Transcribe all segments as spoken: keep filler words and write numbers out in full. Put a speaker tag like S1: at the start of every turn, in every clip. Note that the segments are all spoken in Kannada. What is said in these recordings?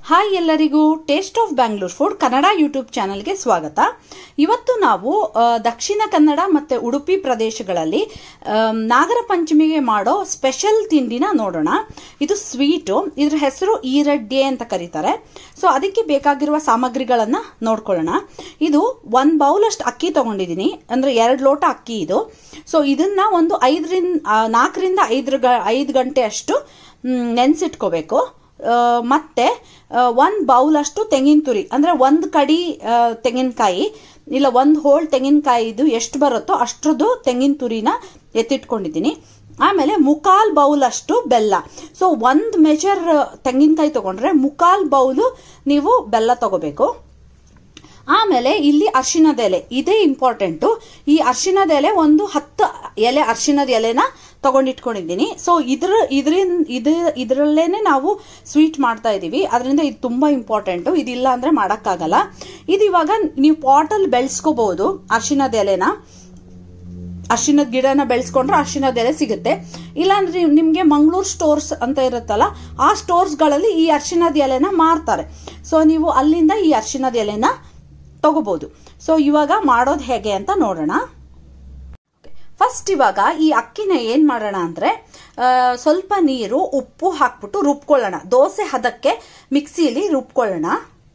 S1: ಹಾಯ್ ಎಲ್ಲರಿಗೂ taste of Bangalore food Kannada YouTube ಚಾನೆಲ್ಗೆ ಸ್ವಾಗತ. ಇವತ್ತು ನಾವು ದಕ್ಷಿಣ ಕನ್ನಡ ಮತ್ತು ಉಡುಪಿ ಪ್ರದೇಶಗಳಲ್ಲಿ ನಾಗರ ಪಂಚಮಿಗೆ ಮಾಡೋ ಸ್ಪೆಷಲ್ ತಿಂಡಿನ ನೋಡೋಣ. ಇದು ಸ್ವೀಟು, ಇದ್ರ ಹೆಸರು ಈರಡ್ಡೆ ಅಂತ ಕರೀತಾರೆ. ಸೊ ಅದಕ್ಕೆ ಬೇಕಾಗಿರುವ ಸಾಮಗ್ರಿಗಳನ್ನು ನೋಡ್ಕೊಳ್ಳೋಣ. ಇದು ಒಂದು ಬೌಲಷ್ಟು ಅಕ್ಕಿ ತಗೊಂಡಿದ್ದೀನಿ, ಅಂದರೆ ಎರಡು ಲೋಟ ಅಕ್ಕಿ ಇದು. ಸೊ ಇದನ್ನ ಒಂದು ಐದರಿಂದ ನಾಲ್ಕರಿಂದ ಐದು ಐದು ಗಂಟೆ ಅಷ್ಟು ನೆನೆಸಿಟ್ಕೋಬೇಕು. ಮತ್ತೆ ಒಂದು ಬೌಲ್ ಅಷ್ಟು ತೆಂಗಿನ ತುರಿ, ಅಂದ್ರೆ ಒಂದು ಕಡಿ ತೆಂಗಿನಕಾಯಿ ಇಲ್ಲ ಒಂದು ಹೋಳ್ ತೆಂಗಿನಕಾಯಿದು ಎಷ್ಟು ಬರುತ್ತೋ ಅಷ್ಟ್ರದ್ದು ತೆಂಗಿನ ತುರಿನ ಎತ್ತಿಟ್ಕೊಂಡಿದ್ದೀನಿ. ಆಮೇಲೆ ಮುಕಾಲ್ ಬೌಲ್ ಅಷ್ಟು ಬೆಲ್ಲ. ಸೊ ಒಂದು ಮೆಜರ್ ತೆಂಗಿನಕಾಯಿ ತಗೊಂಡ್ರೆ ಮುಕಾಲ್ ಬೌಲು ನೀವು ಬೆಲ್ಲ ತಗೋಬೇಕು. ಆಮೇಲೆ ಇಲ್ಲಿ ಅರಿಶಿಣದ ಎಲೆ, ಇದೇ ಇಂಪಾರ್ಟೆಂಟು. ಈ ಅರಿಶಿಣದ ಎಲೆ ಒಂದು ಹತ್ತು ಎಲೆ ಅರಿಶಿಣದ ಎಲೆನ ತಗೊಂಡಿಟ್ಕೊಂಡಿದ್ದೀನಿ. ಸೊ ಇದ್ರ ಇದರಿಂದ ಇದು ಇದರಲ್ಲೇನೆ ನಾವು ಸ್ವೀಟ್ ಮಾಡ್ತಾ ಇದೀವಿ, ಅದರಿಂದ ಇದು ತುಂಬಾ ಇಂಪಾರ್ಟೆಂಟು. ಇದಿಲ್ಲ ಅಂದ್ರೆ ಮಾಡೋಕ್ಕಾಗಲ್ಲ. ಇದು ಇವಾಗ ನೀವು ಪಾಟಲ್ಲಿ ಬೆಳೆಸ್ಕೋಬಹುದು ಅರಿಶಿಣದ ಎಲೆನ. ಅರಿಶಿಣದ ಗಿಡನ ಬೆಳೆಸ್ಕೊಂಡ್ರೆ ಅರಿಶಿಣದ ಎಲೆ ಸಿಗುತ್ತೆ. ಇಲ್ಲಾಂದ್ರೆ ನಿಮ್ಗೆ ಮಂಗಳೂರು ಸ್ಟೋರ್ಸ್ ಅಂತ ಇರುತ್ತಲ್ಲ, ಆ ಸ್ಟೋರ್ಸ್ಗಳಲ್ಲಿ ಈ ಅರಿಶಿಣದ ಎಲೆನ ಮಾರ್ತಾರೆ. ಸೊ ನೀವು ಅಲ್ಲಿಂದ ಈ ಅರಿಶಿಣದ ಎಲೆನ ತಗೋಬಹುದು. ಸೊ ಇವಾಗ ಮಾಡೋದು ಹೇಗೆ ಅಂತ ನೋಡೋಣ. ಫಸ್ಟ್ ಇವಾಗ ಈ ಅಕ್ಕಿನ ಏನ್ ಮಾಡೋಣ ಅಂದ್ರೆ ಸ್ವಲ್ಪ ನೀರು ಉಪ್ಪು ಹಾಕ್ಬಿಟ್ಟು ರುಬ್ಕೊಳ್ಳೋಣ. ದೋಸೆ ಹದಕ್ಕೆ ಮಿಕ್ಸಿಲಿ ರುಬ್ಕೊಳ್ಳೋಣ.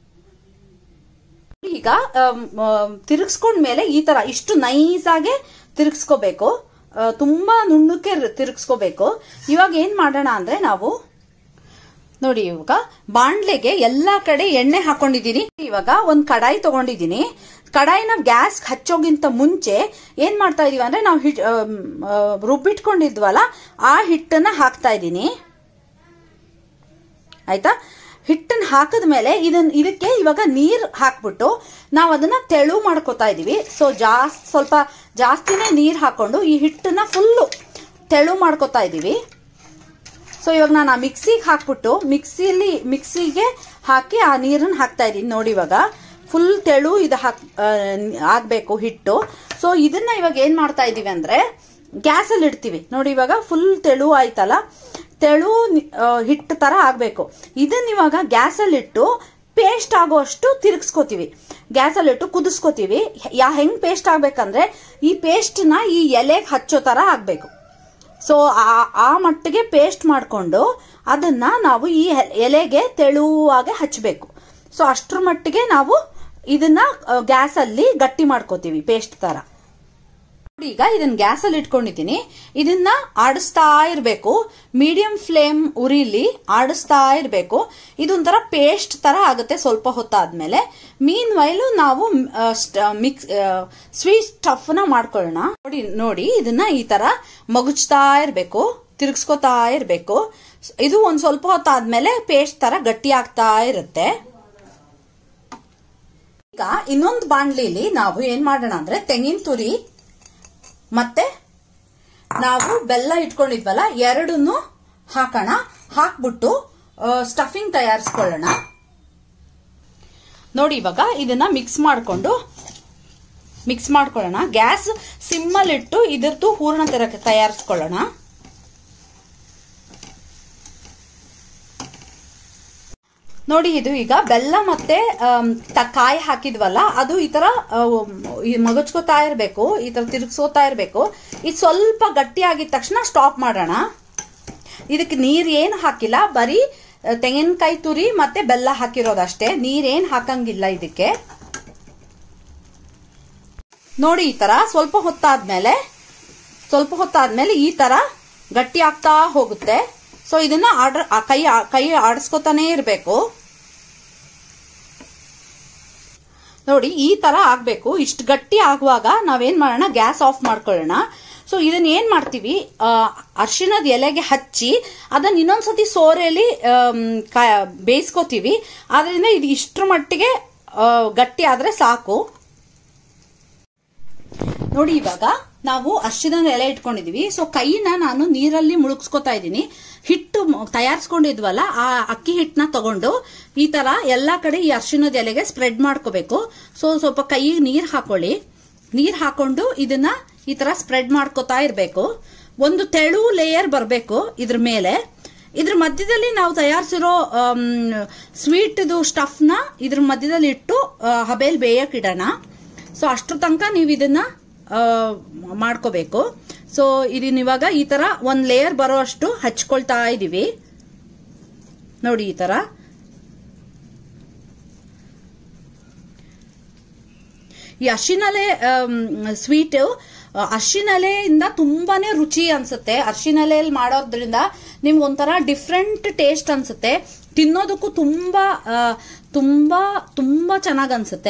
S1: ಈಗ ತಿರುಗಿಸ್ಕೊಂಡ್ಮೇಲೆ ಈ ತರ ಇಷ್ಟು ನೈಸ್ ಆಗಿ ತಿರುಗಿಸ್ಕೋಬೇಕು, ತುಂಬಾ ನುಣ್ಣಕ್ಕೆ ತಿರುಗಿಸ್ಕೋಬೇಕು. ಇವಾಗ ಏನ್ ಮಾಡೋಣ ಅಂದ್ರೆ ನಾವು ನೋಡಿ, ಇವಾಗ ಬಾಣ್ಲೆಗೆ ಎಲ್ಲಾ ಕಡೆ ಎಣ್ಣೆ ಹಾಕೊಂಡಿದ್ದೀನಿ. ಇವಾಗ ಒಂದ್ ಕಡಾಯಿ ತಗೊಂಡಿದ್ದೀನಿ. ಕಡಾಯಿನ ಗ್ಯಾಸ್ ಹಚ್ಚೋಗಿಂತ ಮುಂಚೆ ಏನ್ ಮಾಡ್ತಾ ಇದೀವಿ ಅಂದ್ರೆ ನಾವು ಹಿಟ್ ರುಬ್ಬಿಟ್ಕೊಂಡಿದ್ವಲ್ಲ ಆ ಹಿಟ್ಟನ್ನ ಹಾಕ್ತಾ ಇದ್ದೀನಿ. ಆಯ್ತಾ? ಹಿಟ್ಟನ್ನ ಹಾಕಿದ್ಮೇಲೆ ಇದನ್ ಇದಕ್ಕೆ ಇವಾಗ ನೀರ್ ಹಾಕ್ಬಿಟ್ಟು ನಾವು ಅದನ್ನ ತೆಳು ಮಾಡ್ಕೋತಾ ಇದೀವಿ. ಸೊ ಜಾಸ್ತಿ ಸ್ವಲ್ಪ ಜಾಸ್ತಿನೇ ನೀರ್ ಹಾಕೊಂಡು ಈ ಹಿಟ್ಟನ್ನ ಫುಲ್ಲು ತೆಳು ಮಾಡ್ಕೋತಾ ಇದೀವಿ. ಸೊ ಇವಾಗ ನಾನು ಆ ಮಿಕ್ಸಿಗೆ ಹಾಕ್ಬಿಟ್ಟು ಮಿಕ್ಸಿಲಿ ಮಿಕ್ಸಿಗೆ ಹಾಕಿ ಆ ನೀರನ್ನ ಹಾಕ್ತಾ ಇದ್ದೀನಿ. ನೋಡಿ ಇವಾಗ ಫುಲ್ ತೆಳು ಇದು ಹಾಕ್ ಆಗ್ಬೇಕು ಹಿಟ್ಟು. ಸೊ ಇದನ್ನ ಇವಾಗ ಏನ್ ಮಾಡ್ತಾ ಇದೀವಿ ಅಂದ್ರೆ ಗ್ಯಾಸಲ್ಲಿ ಇಡ್ತೀವಿ. ನೋಡಿ ಇವಾಗ ಫುಲ್ ತೆಳು ಆಯ್ತಲ್ಲ, ತೆಳು ಹಿಟ್ಟು ತರ ಆಗ್ಬೇಕು. ಇದನ್ನ ಇವಾಗ ಗ್ಯಾಸಲ್ಲಿ ಇಟ್ಟು ಪೇಸ್ಟ್ ಆಗೋಷ್ಟು ತಿರುಗಿಸ್ಕೋತೀವಿ. ಗ್ಯಾಸಲ್ಲಿ ಇಟ್ಟು ಕುದಿಸ್ಕೋತೀವಿ. ಯಾ ಹೆಂಗ್ ಪೇಸ್ಟ್ ಆಗ್ಬೇಕಂದ್ರೆ ಈ ಪೇಸ್ಟ್ ನ ಈ ಎಲೆಗೆ ಹಚ್ಚೋ ತರ ಆಗ್ಬೇಕು. ಸೊ ಆ ಮಟ್ಟಿಗೆ ಪೇಸ್ಟ್ ಮಾಡಿಕೊಂಡು ಅದನ್ನ ನಾವು ಈ ಎಲೆಗೆ ತೆಳುವಾಗಿ ಹಚ್ಚಬೇಕು. ಸೊ ಅಷ್ಟ್ರ ಮಟ್ಟಿಗೆ ನಾವು ಇದನ್ನ ಗ್ಯಾಸ್ ಅಲ್ಲಿ ಗಟ್ಟಿ ಮಾಡ್ಕೋತೀವಿ ಪೇಸ್ಟ್ ತರ. ಈಗ ಇದನ್ನ ಗ್ಯಾಸ್ ಅಲ್ಲಿ ಇಟ್ಕೊಂಡಿದ್ದೀನಿ. ಇದನ್ನ ಆಡಿಸ್ತಾ ಇರ್ಬೇಕು, ಮೀಡಿಯಂ ಫ್ಲೇಮ್ ಉರಿಲಿ ಆಡಿಸ್ತಾ ಇರ್ಬೇಕು. ಇದೊಂಥರ ಪೇಸ್ಟ್ ತರ ಆಗುತ್ತೆ ಸ್ವಲ್ಪ ಹೊತ್ತಾದ್ಮೇಲೆ. ಮೀನ್ ವೈಲು ನಾವು ಮಿಕ್ಸ್ ಸ್ವೀಟ್ ಸ್ಟಫ್ ನ ಮಾಡ್ಕೊಳ್ಳೋಣ. ನೋಡಿ ನೋಡಿ ಇದನ್ನ ಈ ತರ ಮಗುಚ್ತಾ ಇರ್ಬೇಕು, ತಿರುಗಿಸ್ಕೋತಾ ಇರ್ಬೇಕು. ಇದು ಒಂದ್ ಸ್ವಲ್ಪ ಹೊತ್ತಾದ್ಮೇಲೆ ಪೇಸ್ಟ್ ತರ ಗಟ್ಟಿ ಆಗ್ತಾ ಇರುತ್ತೆ. ಈಗ ಇನ್ನೊಂದು ಬಾಣ್ಲಿಲಿ ನಾವು ಏನ್ ಮಾಡೋಣ ಅಂದ್ರೆ ತೆಂಗಿನ ತುರಿ ಮತ್ತೆ ನಾವು ಬೆಲ್ಲ ಇಟ್ಕೊಂಡಿದ್ವಲ್ಲ ಎರಡನ್ನು ಹಾಕೋಣ. ಹಾಕ್ಬಿಟ್ಟು ಸ್ಟಫಿಂಗ್ ತಯಾರಿಸ್ಕೊಳ್ಳೋಣ. ನೋಡಿ ಇವಾಗ ಇದನ್ನ ಮಿಕ್ಸ್ ಮಾಡ್ಕೊಂಡು ಮಿಕ್ಸ್ ಮಾಡ್ಕೊಳ್ಳೋಣ. ಗ್ಯಾಸ್ ಸಿಮ್ಮಲ್ಲಿ ಇಟ್ಟು ಇದ್ರದ್ದು ಹೂರ್ಣ ತರ ತಯಾರಿಸ್ಕೊಳ್ಳೋಣ. ನೋಡಿ ಇದು ಈಗ ಬೆಲ್ಲ ಮತ್ತೆ ಕಾಯಿ ಹಾಕಿದ್ವಲ್ಲ ಅದು ಈ ತರ ಮಗಚ್ಕೋತಾ ಇರ್ಬೇಕು, ಈ ತರ ತಿರುಗಿಸೋತಾ ಇರ್ಬೇಕು. ಇದು ಸ್ವಲ್ಪ ಗಟ್ಟಿ ಆಗಿದ ತಕ್ಷಣ ಸ್ಟಾಪ್ ಮಾಡೋಣ. ಇದಕ್ಕೆ ನೀರ್ ಏನು ಹಾಕಿಲ್ಲ, ಬರೀ ತೆಂಗಿನಕಾಯಿ ತುರಿ ಮತ್ತೆ ಬೆಲ್ಲ ಹಾಕಿರೋದಷ್ಟೇ, ನೀರೇನ್ ಹಾಕಂಗಿಲ್ಲ ಇದಕ್ಕೆ. ನೋಡಿ ಈ ತರ ಸ್ವಲ್ಪ ಹೊತ್ತಾದ್ಮೇಲೆ ಸ್ವಲ್ಪ ಹೊತ್ತಾದ್ಮೇಲೆ ಈ ತರ ಗಟ್ಟಿ ಆಗ್ತಾ ಹೋಗುತ್ತೆ. ಸೊ ಇದನ್ನ ಆರ್ಡರ್ ಕೈ ಕೈ ಆಡಿಸ್ಕೊತಾನೆ ಇರ್ಬೇಕು. ನೋಡಿ ಈ ತರ ಆಗ್ಬೇಕು. ಇಷ್ಟು ಗಟ್ಟಿ ಆಗುವಾಗ ನಾವೇನ್ ಮಾಡೋಣ, ಗ್ಯಾಸ್ ಆಫ್ ಮಾಡ್ಕೊಳ್ಳೋಣ. ಸೊ ಇದನ್ನ ಏನ್ ಮಾಡ್ತೀವಿ, ಅರಿಶಿಣದ ಎಲೆಗೆ ಹಚ್ಚಿ ಅದನ್ನ ಇನ್ನೊಂದ್ಸತಿ ಸೋರೆಯಲ್ಲಿ ಬೇಯಿಸ್ಕೋತೀವಿ. ಆದ್ರಿಂದ ಇದು ಇಷ್ಟ್ರ ಮಟ್ಟಿಗೆ ಗಟ್ಟಿ ಆದ್ರೆ ಸಾಕು. ನೋಡಿ ಇವಾಗ ನಾವು ಅರಿಶಿಣದ ಎಲೆ ಇಟ್ಕೊಂಡಿದೀವಿ. ಸೊ ಕೈನ ನಾನು ನೀರಲ್ಲಿ ಮುಳುಗಿಸ್ಕೊತಾ ಇದ್ದೀನಿ. ಹಿಟ್ಟು ತಯಾರಿಸ್ಕೊಂಡಿದ್ವಲ್ಲ ಆ ಅಕ್ಕಿ ಹಿಟ್ಟನ್ನ ತಗೊಂಡು ಈ ತರ ಎಲ್ಲಾ ಕಡೆ ಈ ಅರಿಶಿಣದ ಎಲೆಗೆ ಸ್ಪ್ರೆಡ್ ಮಾಡ್ಕೋಬೇಕು. ಸೊ ಸ್ವಲ್ಪ ಕೈಗೆ ನೀರ್ ಹಾಕೊಳ್ಳಿ. ನೀರ್ ಹಾಕೊಂಡು ಇದನ್ನ ಈ ತರ ಸ್ಪ್ರೆಡ್ ಮಾಡ್ಕೋತಾ ಇರ್ಬೇಕು. ಒಂದು ತೆಳು ಲೇಯರ್ ಬರಬೇಕು ಇದ್ರ ಮೇಲೆ. ಇದ್ರ ಮಧ್ಯದಲ್ಲಿ ನಾವು ತಯಾರಿಸಿರೋ ಸ್ವೀಟ್ದು ಸ್ಟಫ್ನ ಇದ್ರ ಮಧ್ಯದಲ್ಲಿ ಇಟ್ಟು ಹಬೇಲ್ ಬೇಯಕ್ಕೆ ಇಡೋಣ. ಸೊ ಅಷ್ಟ್ರ ತನಕ ನೀವು ಇದನ್ನ ಮಾಡ್ಕೋಬೇಕು. ಸೊ ಇದನ್ನ ಇವಾಗ ಈ ತರ ಒಂದ್ ಲೇಯರ್ ಬರೋ ಅಷ್ಟು ಹಚ್ಕೊಳ್ತಾ ಇದೀವಿ ನೋಡಿ. ಈ ತರ ಈ ಅರ್ಶಿನಲೆ ಸ್ವೀಟ್ ಅರ್ಶಿನಲೆಯಿಂದ ತುಂಬಾನೇ ರುಚಿ ಅನ್ಸುತ್ತೆ. ಅರ್ಶಿನಲೆಯಲ್ಲಿ ಮಾಡೋದ್ರಿಂದ ನಿಮ್ಗೆ ಒಂಥರ ಡಿಫ್ರೆಂಟ್ ಟೇಸ್ಟ್ ಅನ್ಸುತ್ತೆ. ತಿನ್ನೋದಕ್ಕೂ ತುಂಬಾ ತುಂಬಾ ತುಂಬಾ ಚೆನ್ನಾಗ್ ಅನ್ಸುತ್ತೆ.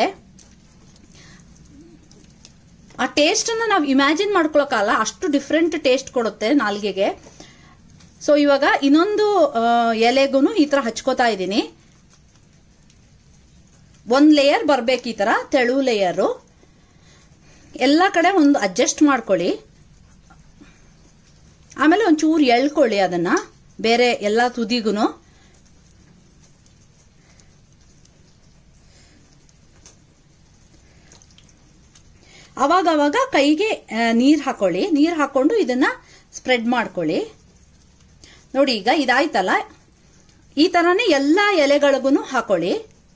S1: ಆ ಟೇಸ್ಟ್ ಅನ್ನ ನಾವು ಇಮ್ಯಾಜಿನ್ ಮಾಡ್ಕೊಳಕ್ಕಾಗಲ್ಲ, ಅಷ್ಟು ಡಿಫ್ರೆಂಟ್ ಟೇಸ್ಟ್ ಕೊಡುತ್ತೆ ನಾಲ್ಗೆಗೆ. ಸೊ ಇವಾಗ ಇನ್ನೊಂದು ಎಲೆಗೂ ಈ ತರ ಹಚ್ಕೋತಾ ಇದ್ದೀನಿ. ಒಂದ್ ಲೇಯರ್ ಬರ್ಬೇಕು ಈ ತರ ತೆಳು ಲೇಯರು. ಎಲ್ಲ ಕಡೆ ಒಂದು ಅಡ್ಜಸ್ಟ್ ಮಾಡ್ಕೊಳ್ಳಿ. ಆಮೇಲೆ ಒಂಚೂರು ಎಳ್ಕೊಳ್ಳಿ ಅದನ್ನ ಬೇರೆ ಎಲ್ಲ ತುದಿಗೂ. ಅವಾಗ ಅವಾಗ ಕೈಗೆ ನೀರ್ ಹಾಕೊಳ್ಳಿ. ನೀರ್ ಹಾಕೊಂಡು ಇದನ್ನ ಸ್ಪ್ರೆಡ್ ಮಾಡ್ಕೊಳ್ಳಿ. ನೋಡಿ ಈಗ ಇದಾಯ್ತಲ್ಲ, ಈ ತರಾನೇ ಎಲ್ಲಾ ಎಲೆಗಳಿಗೂ ಹಾಕೊಳ್ಳಿ.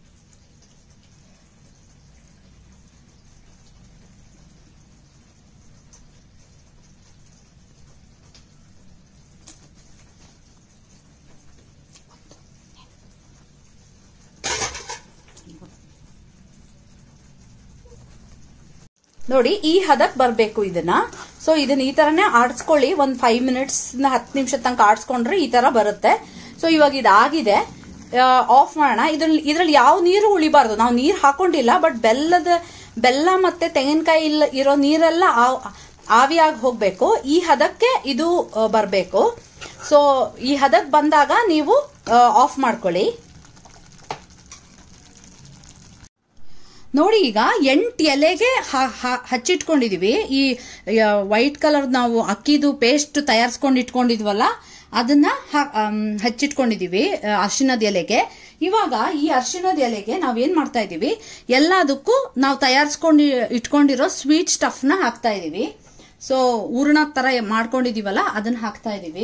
S1: ನೋಡಿ ಈ ಹದಕ್ ಬರ್ಬೇಕು ಇದನ್ನ. ಸೊ ಇದನ್ನ ಈ ತರನೇ ಆಡ್ಸ್ಕೊಳ್ಳಿ. ಒಂದ್ ಫೈವ್ ಮಿನಿಟ್ಸ್ ಹತ್ತು ನಿಮಿಷ ತನಕ ಆಡ್ಸ್ಕೊಂಡ್ರೆ ಈ ತರ ಬರುತ್ತೆ. ಸೊ ಇವಾಗ ಇದಾಗಿದೆ, ಆಫ್ ಮಾಡೋಣ. ಇದ್ರಲ್ಲಿ ಇದ್ರಲ್ಲಿ ಯಾವ ನೀರು ಉಳಿಬಾರ್ದು. ನಾವು ನೀರ್ ಹಾಕೊಂಡಿಲ್ಲ, ಬಟ್ ಬೆಲ್ಲದ ಬೆಲ್ಲ ಮತ್ತೆ ತೆಂಗಿನಕಾಯಿ ಇಲ್ಲ ಇರೋ ನೀರೆಲ್ಲ ಆವಿಯಾಗಿ ಹೋಗ್ಬೇಕು. ಈ ಹದಕ್ಕೆ ಇದು ಬರ್ಬೇಕು. ಸೊ ಈ ಹದಕ್ ಬಂದಾಗ ನೀವು ಆಫ್ ಮಾಡ್ಕೊಳ್ಳಿ. ನೋಡಿ ಈಗ ಎಂಟು ಎಲೆಗೆ ಹಚ್ಚಿಟ್ಕೊಂಡಿದೀವಿ. ಈ ವೈಟ್ ಕಲರ್ ನಾವು ಅಕ್ಕಿದು ಪೇಸ್ಟ್ ತಯಾರಿಸ್ಕೊಂಡು ಇಟ್ಕೊಂಡಿದ್ವಲ್ಲ ಅದನ್ನ ಹಚ್ಚಿಟ್ಕೊಂಡಿದೀವಿ ಅರಿಶಿಣದ ಎಲೆಗೆ. ಇವಾಗ ಈ ಅರಿಶಿಣದ ಎಲೆಗೆ ನಾವೇನ್ ಮಾಡ್ತಾ ಇದೀವಿ, ಎಲ್ಲದಕ್ಕೂ ನಾವು ತಯಾರಿಸ್ಕೊಂಡು ಇಟ್ಕೊಂಡಿರೋ ಸ್ವೀಟ್ ಸ್ಟಫ್ ನ ಹಾಕ್ತಾ ಇದೀವಿ. ಸೊ ಹೂರ್ಣ ತರ ಮಾಡ್ಕೊಂಡಿದೀವಲ್ಲ ಅದನ್ನ ಹಾಕ್ತಾ ಇದೀವಿ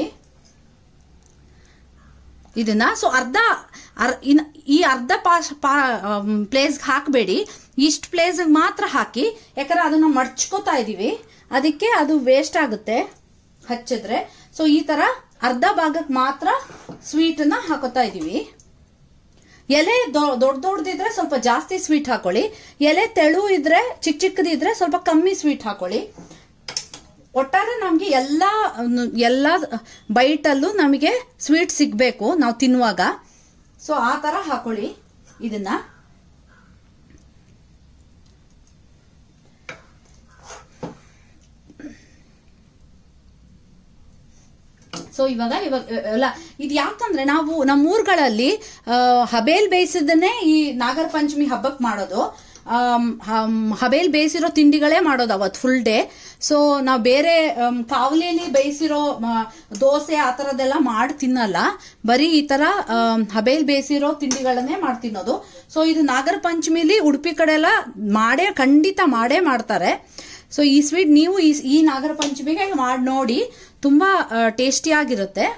S1: ಇದನ್ನ. ಸೊ ಅರ್ಧ ಈ ಅರ್ಧ ಪ್ಲೇಸ್ ಹಾಕಬೇಡಿ, ಇಷ್ಟು ಪ್ಲೇಸ್ ಮಾತ್ರ ಹಾಕಿ. ಯಾಕಂದ್ರೆ ಅದನ್ನ ಮಡ್ಚ್ಕೋತಾ ಇದೀವಿ, ಅದಕ್ಕೆ ಅದು ವೇಸ್ಟ್ ಆಗುತ್ತೆ ಹಚ್ಚಿದ್ರೆ. ಸೊ ಈ ತರ ಅರ್ಧ ಭಾಗಕ್ಕೆ ಮಾತ್ರ ಸ್ವೀಟ್ ನ ಹಾಕೋತಾ ಇದೀವಿ. ಎಲೆ ದೊಡ್ಡ ದೊಡ್ಡದಿದ್ರೆ ಸ್ವಲ್ಪ ಜಾಸ್ತಿ ಸ್ವೀಟ್ ಹಾಕೊಳ್ಳಿ. ಎಲೆ ತೆಳು ಇದ್ರೆ ಚಿಕ್ಕ ಚಿಕ್ಕದಿದ್ರೆ ಸ್ವಲ್ಪ ಕಮ್ಮಿ ಸ್ವೀಟ್ ಹಾಕೊಳ್ಳಿ. ಒಟ್ಟಾರೆ ನಮ್ಗೆ ಎಲ್ಲಾ ಎಲ್ಲಾ ಬೈಟಲ್ಲೂ ನಮಗೆ ಸ್ವೀಟ್ ಸಿಗ್ಬೇಕು ನಾವು ತಿನ್ನುವಾಗ. ಸೊ ಆ ತರ ಹಾಕೊಳ್ಳಿ ಇದನ್ನ. ಸೊ ಇವಾಗ ಇವಾಗ ಎಲ್ಲ ಇದು ಯಾಕಂದ್ರೆ ನಾವು ನಮ್ಮ ಊರುಗಳಲ್ಲಿ ಹಬೇಲ್ ಬೇಯಿಸಿದನ್ನೇ ಈ ನಾಗರ ಪಂಚಮಿ ಹಬ್ಬಕ್ಕೆ ಮಾಡೋದು. ಹಬೇಲ್ ಬೇಯಿಸಿರೋ ತಿಂಡಿಗಳೇ ಮಾಡೋದು ಅವತ್ತು ಫುಲ್ ಡೇ. ಸೊ ನಾವು ಬೇರೆ ಕಾವಲಿಯಲ್ಲಿ ಬೇಯಿಸಿರೋ ದೋಸೆ ಆ ತರದೆಲ್ಲ ಮಾಡಿ ತಿನ್ನಲ್ಲ, ಬರೀ ಈ ತರ ಹಬೇಲ್ ಬೇಯಿಸಿರೋ ತಿಂಡಿಗಳನ್ನೇ ಮಾಡಿ ತಿನ್ನೋದು. ಸೊ ಇದು ನಾಗರ ಪಂಚಮಿಲಿ ಉಡುಪಿ ಕಡೆ ಎಲ್ಲ ಮಾಡೇ ಖಂಡಿತ ಮಾಡೇ ಮಾಡ್ತಾರೆ. ಸೊ ಈ ಸ್ವೀಟ್ ನೀವು ಈ ನಾಗರ ಪಂಚಮಿಗೆ ಮಾಡಿ ನೋಡಿ, ತುಂಬಾ ಟೇಸ್ಟಿ ಆಗಿರುತ್ತೆ.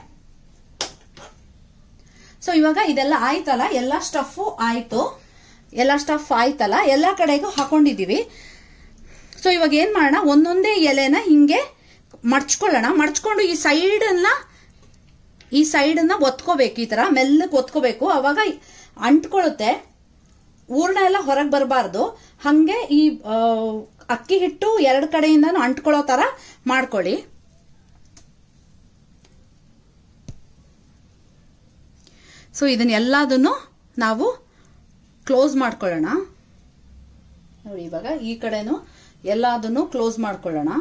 S1: ಸೊ ಇವಾಗ ಇದೆಲ್ಲ ಆಯ್ತಲ್ಲ, ಎಲ್ಲ ಸ್ಟಫ್ ಆಯ್ತು, ಎಲ್ಲ ಸ್ಟಫ್ ಆಯ್ತಲ್ಲ, ಎಲ್ಲ ಕಡೆಗೂ ಹಾಕೊಂಡಿದೀವಿ. ಸೊ ಇವಾಗ ಏನ್ ಮಾಡೋಣ, ಒಂದೊಂದೇ ಎಲೆನ ಹಿಂಗೆ ಮಡ್ಚ್ಕೊಳ್ಳೋಣ. ಮಡ್ಚ್ಕೊಂಡು ಈ ಸೈಡ್ ಅನ್ನ ಈ ಸೈಡ್ ಅನ್ನ ಒತ್ಕೋಬೇಕು, ಈ ತರ ಮೆಲ್ಲಗೆ ಒತ್ಕೋಬೇಕು. ಅವಾಗ ಅಂಟ್ಕೊಳ್ಳುತ್ತೆ, ಹೂರ್ಣ ಎಲ್ಲ ಹೊರಗೆ ಬರಬಾರ್ದು. ಹಂಗೆ ಈ ಅಕ್ಕಿ ಹಿಟ್ಟು ಎರಡು ಕಡೆಯಿಂದ ಅಂಟ್ಕೊಳ್ಳೋ ತರ ಮಾಡ್ಕೊಳ್ಳಿ. ಸೊ ಇದನ್ನ ಎಲ್ಲದನ್ನು ನಾವು ಕ್ಲೋಸ್ ಮಾಡ್ಕೊಳ್ಳೋಣ. ನೋಡಿ ಇವಾಗ ಈ ಕಡೆನು ಎಲ್ಲದನ್ನು ಕ್ಲೋಸ್ ಮಾಡ್ಕೊಳ್ಳೋಣ.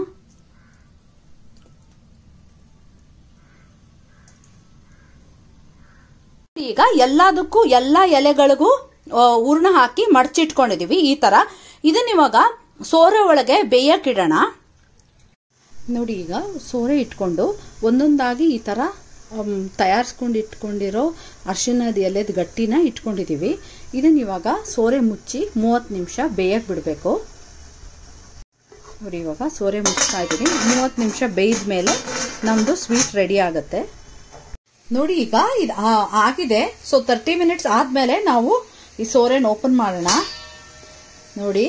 S1: ಈಗ ಎಲ್ಲದಕ್ಕೂ ಎಲ್ಲಾ ಎಲೆಗಳಿಗೂ ಹೂರ್ಣ ಹಾಕಿ ಮಡಚಿಟ್ಕೊಂಡಿದೀವಿ ಈ ತರ. ಇದನ್ನ ಇವಾಗ ಸೋರೆ ಒಳಗೆ ಬೇಯಕ್ಕಿಡೋಣ. ನೋಡಿ ಈಗ ಸೋರೆ ಇಟ್ಕೊಂಡು ಒಂದೊಂದಾಗಿ ಈ ತರ ತಯಾರಿಸ್ಕೊಂಡು ಇಟ್ಕೊಂಡಿರೋ ಅರಿಶಿಣದ ಎಲೆದ ಗಟ್ಟಿನ ಇಟ್ಕೊಂಡಿದೀವಿ. ಇದನ್ನ ಇವಾಗ ಸೋರೆ ಮುಚ್ಚಿ ಮೂವತ್ತು ನಿಮಿಷ ಬೇಯಕ್ಕೆ ಬಿಡಬೇಕು. ನೋಡಿ ಇವಾಗ ಸೋರೆ ಮುಚ್ತಾ ಇದ್ದೀನಿ. ಮೂವತ್ತು ನಿಮಿಷ ಬೇಯ್ದ ಮೇಲೆ ನಮ್ದು ಸ್ವೀಟ್ ರೆಡಿ ಆಗುತ್ತೆ. ನೋಡಿ ಈಗ ಇದು ಆಗಿದೆ. ಸೊ ತರ್ಟಿ ಮಿನಿಟ್ಸ್ ಆದ್ಮೇಲೆ ನಾವು ಈ ಸೋರೆನ ಓಪನ್ ಮಾಡೋಣ. ನೋಡಿ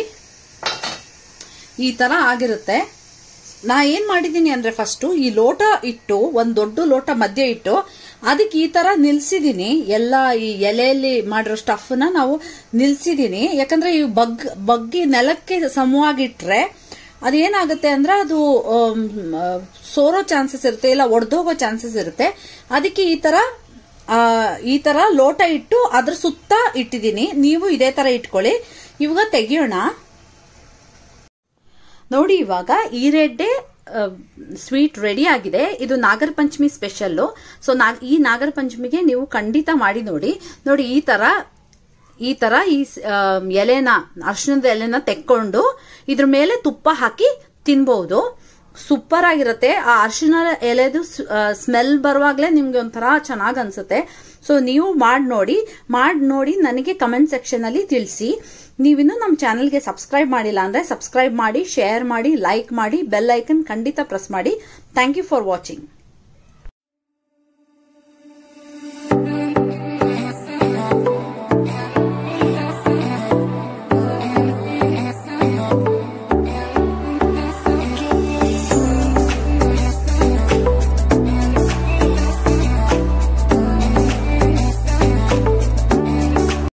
S1: ಈ ತರ ಆಗಿರುತ್ತೆ. ನಾ ಏನ್ ಮಾಡಿದೀನಿ ಅಂದ್ರೆ ಫಸ್ಟ್ ಈ ಲೋಟ ಇಟ್ಟು ಒಂದ್ ದೊಡ್ಡ ಲೋಟ ಮಧ್ಯೆ ಇಟ್ಟು ಅದಕ್ಕೆ ಈ ತರ ನಿಲ್ಸಿದೀನಿ. ಎಲ್ಲ ಈ ಎಲೆಯಲ್ಲಿ ಮಾಡಿರೋ ಸ್ಟಫ್ ನ ನಾವು ನಿಲ್ಸಿದೀನಿ. ಯಾಕಂದ್ರೆ ಈ ಬಗ್ ಬಗ್ಗಿ ನೆಲಕ್ಕೆ ಸಮವಾಗಿಟ್ರೆ ಅದೇನಾಗುತ್ತೆ ಅಂದ್ರೆ ಅದು ಸೋರೋ ಚಾನ್ಸಸ್ ಇರುತ್ತೆ, ಇಲ್ಲ ಒಡೆದೋಗೋ ಚಾನ್ಸಸ್ ಇರುತ್ತೆ. ಅದಕ್ಕೆ ಈ ತರ ಈ ತರ ಲೋಟ ಇಟ್ಟು ಅದ್ರ ಸುತ್ತ ಇಟ್ಟಿದ್ದೀನಿ. ನೀವು ಇದೇ ತರ ಇಟ್ಕೊಳ್ಳಿ. ಇವಾಗ ತೆಗಿಯೋಣ. ನೋಡಿ ಇವಾಗ ಈರೆಡ್ಡೆ ಸ್ವೀಟ್ ರೆಡಿ ಆಗಿದೆ. ಇದು ನಾಗರ ಪಂಚಮಿ ಸ್ಪೆಷಲ್. ಸೊ ಈ ನಾಗರ ಪಂಚಮಿಗೆ ನೀವು ಖಂಡಿತ ಮಾಡಿ ನೋಡಿ. ನೋಡಿ ಈ ತರ ಈ ತರ ಈ ಎಲೆನ ಅರಿಶಿಣದ ಎಲೆನ ತೆಕ್ಕೊಂಡು ಇದ್ರ ಮೇಲೆ ತುಪ್ಪ ಹಾಕಿ ತಿನ್ಬಹುದು. ಸೂಪರ್ ಆಗಿರುತ್ತೆ. ಆ ಅರಿಶಿಣ ಎಲೆದು ಸ್ಮೆಲ್ ಬರುವಾಗ್ಲೇ ನಿಮ್ಗೆ ಒಂಥರ ಚೆನ್ನಾಗ್ ಅನ್ಸುತ್ತೆ. ಸೊ ನೀವು ಮಾಡಿ ನೋಡಿ ಮಾಡಿ ನೋಡಿ ನನಗೆ ಕಮೆಂಟ್ ಸೆಕ್ಷನ್ ಅಲ್ಲಿ ತಿಳಿಸಿ. ನೀವಿನ್ನು ನಮ್ಮ ಚಾನೆಲ್ಗೆ ಸಬ್ಸ್ಕ್ರೈಬ್ ಮಾಡಿಲ್ಲ ಅಂದ್ರೆ ಸಬ್ಸ್ಕ್ರೈಬ್ ಮಾಡಿ, ಶೇರ್ ಮಾಡಿ, ಲೈಕ್ ಮಾಡಿ, ಬೆಲ್ ಐಕನ್ ಖಂಡಿತ ಪ್ರೆಸ್ ಮಾಡಿ. Thank you for watching.